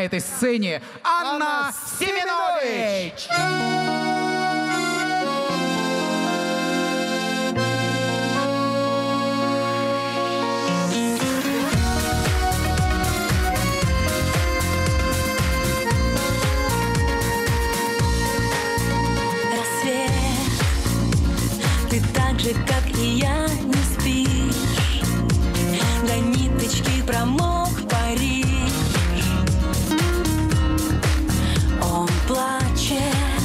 этой сцене Анна Семенович! Ты так же, как и я, не спишь. До ниточки промок Париж. Он плачет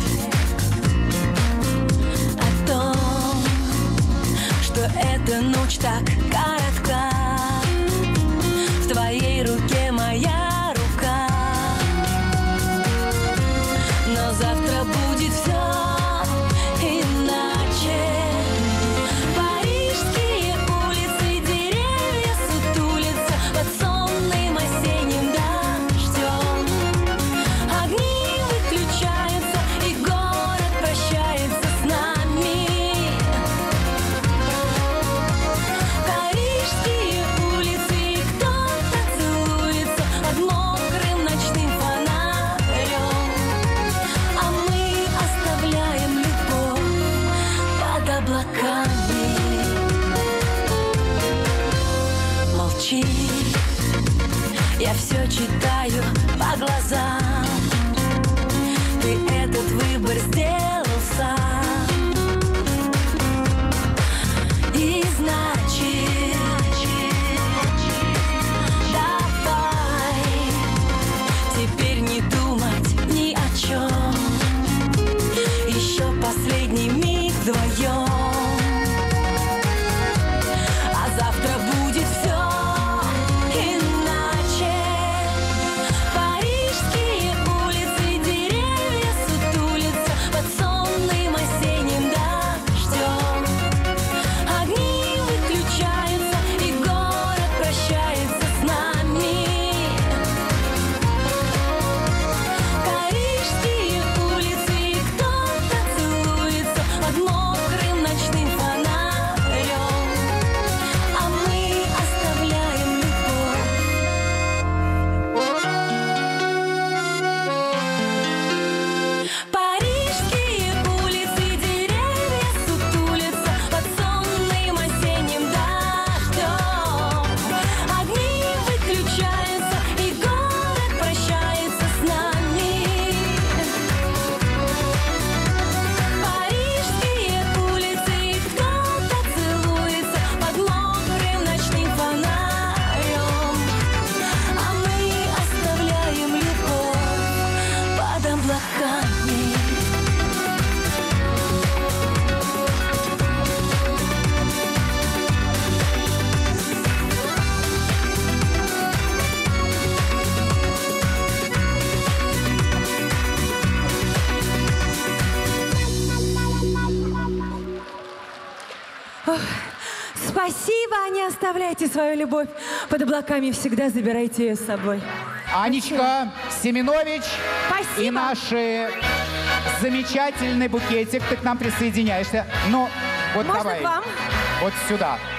о том, что эта ночь так коротка. В твоей руке моя рука, но завтра будет все иначе. Парижские улицы, деревья сутулятся под сонным осенним дождем. Огни выключаются, и город прощается с нами. Парижские улицы, и кто-то целуется под мокрым ночным фонарем. А мы оставляем любовь под облаками. Молчи, я все читаю по глазам. Ты этот выбор сделал сам. И значит, давай теперь не думать ни о чем. Еще последний миг вдвоем. А завтра будет все иначе. Парижские улицы, деревья сутулятся под сонным осенним дождем. Огни выключаются, и город прощается с нами. Парижские улицы, и кто-то целуется под мокрым ночным фонарем. А мы оставляем любовь. Парижские улицы, деревья сутулятся под сонным осенним дождем. Огни выключаются, и город прощается с нами. Парижские улицы, и кто-то целуется под мокрым ночным фонарем. А мы оставляем любовь под облаками. Спасибо, не оставляйте свою любовь под облаками, всегда забирайте ее с собой. Анечка Семенович Спасибо. и наш замечательный букетик. Ты к нам присоединяешься. Ну, вот Можно давай. к вам? Вот сюда.